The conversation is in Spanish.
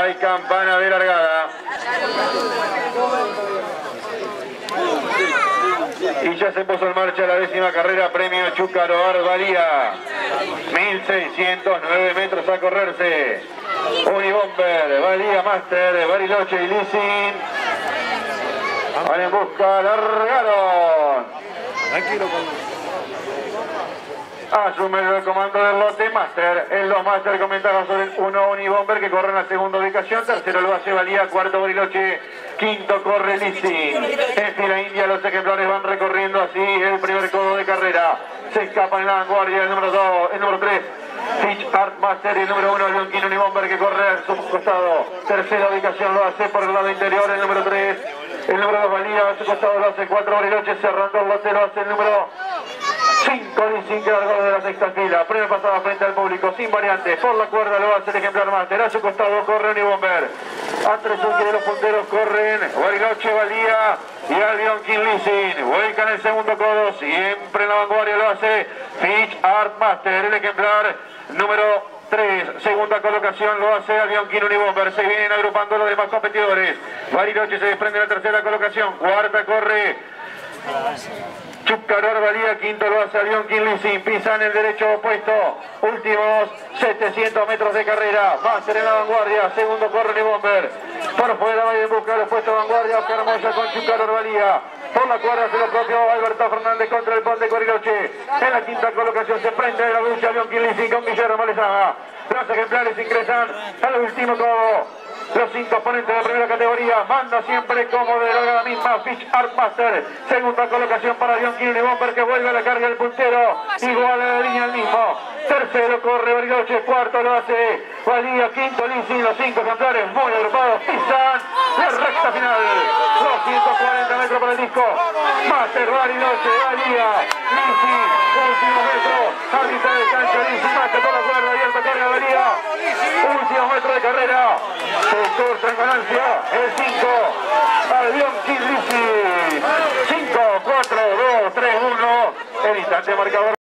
hay campana de largada. Y ya se puso en marcha la 10ª carrera, premio Chúcaro Arbalía. 1609 metros a correrse. Unibomber, Valía Master, Bariloche y Leasing van en busca, largaron. Tranquilo, Asume el comando del lote Master. En los Master comentaron sobre el 1 Unibomber que corre en la segunda ubicación. Tercero lo hace Valía, cuarto Bariloche, quinto corre Leasing. En fila india los ejemplares van recorriendo así el primer codo de carrera. Se escapa en la vanguardia el número 2, el número 3. Fitch Art Master y el número 1 Leonquín Unibomber que corre a su costado. Tercera ubicación lo hace por el lado interior el número 3. El número 2 Valía a su costado lo hace 4 Bariloche, cerrando el lote lo hace el número 5 Leasing que largó de la sexta fila. Primer pasada frente al público sin variante. Por la cuerda lo hace el ejemplar Master. A su costado corre Unibomber. A 3 de los punteros corren Bariloche, Valía y Albion King Leasing. Vuelca en el segundo codo. Siempre en la vanguardia lo hace Fitch Art Master. El ejemplar número 3. Segunda colocación lo hace Albion King Unibomber. Se vienen agrupando los demás competidores. Bariloche se desprende de la tercera colocación. Cuarta corre Chúcaro Arbalía, quinto lo hace Albion King Leasing, pisa en el derecho opuesto, últimos 700 metros de carrera, Master en la vanguardia, segundo corre Unibomber, por fuera va en busca del puesto de vanguardia, Oscar Moya con Chúcaro Arbalía, por la cuerda hace lo propio Alberto Fernández contra el Ponte Bariloche, en la quinta colocación se prende de la lucha Albion King Leasing con Guillermo Malezaga, los ejemplares ingresan al último codo. Los 5 oponentes de primera categoría, manda siempre como de la misma Fitch Art Master. Segunda colocación para Albion King Unibomber que vuelve a la carga del puntero, igual a la línea el mismo. Tercero corre Bariloche, cuarto lo hace Valía, quinto Leasing, los 5 ejemplares muy agrupados pisan la recta final. 240 metros para el disco. Master, Bariloche, Valía, Leasing, último metro, a mitad de cancha, Leasing, Master por la cuerda abierta, carga Valía. Último metro de carrera. Se corta en ganancia el 5 Albion King Leasing. 5, 4, 2, 3, 1. El instante marcador.